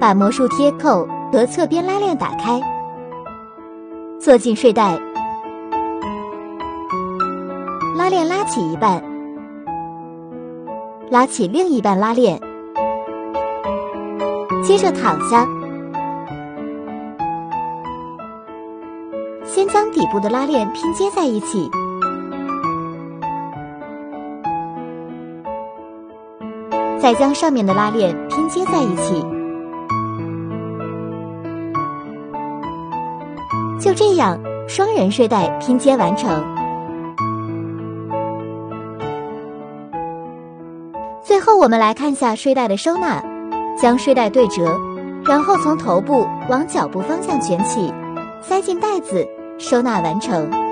把魔术贴扣和侧边拉链打开，坐进睡袋，拉链拉起一半，拉起另一半拉链，接着躺下，先将底部的拉链拼接在一起，再将上面的拉链拼接在一起。就这样，双人睡袋拼接完成。最后我们来看下睡袋的收纳，将睡袋对折，然后从头部往脚部方向卷起，塞进袋子，收纳完成。